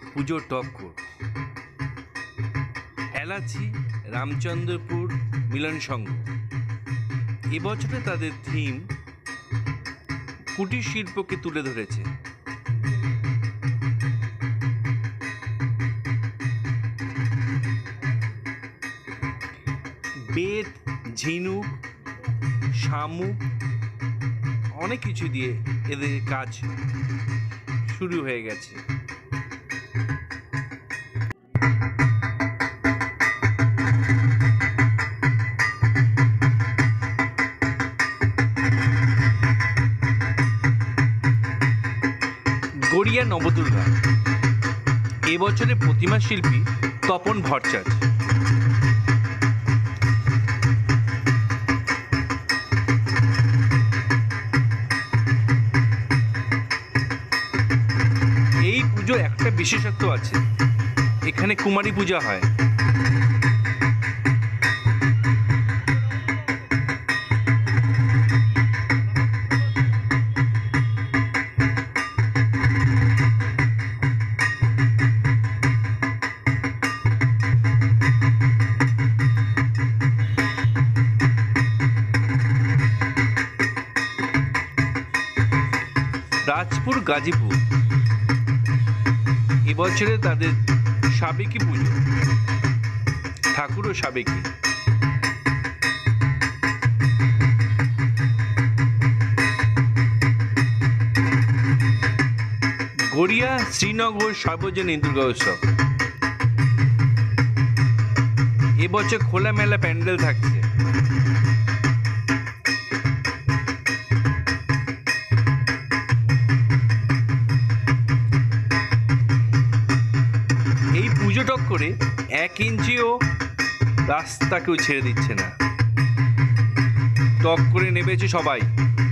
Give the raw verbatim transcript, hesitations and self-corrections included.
পুজোর টক্কর এলাচি রামচন্দ্রপুর মিলন সংঘ। এবছরে তাদের থিম কুটির শিল্পকে তুলে ধরেছে। বেত, ঝিনুক, শামুক অনেক কিছু দিয়ে এদের কাজ শুরু হয়ে গেছে। গড়িয়া নবদুর্গা এবছরের প্রতিমা শিল্পী তপন ভট্টাচার্য। এই পুজোর একটা বিশেষত্ব আছে, এখানে কুমারী পূজা হয়। রাজপুর গাজীপুর এবছরে তাদের সাবেকি পুজো, ঠাকুরও সাবেকি। গড়িয়া শ্রীনগর সার্বজনীন দুর্গা উৎসব এবছর খোলামেলা প্যান্ডেল থাকছে। এই পুজো টক্করে এক ইঞ্চিও রাস্তা কেউ ছেড়ে দিচ্ছে না, টক্করে নেমেছে সবাই।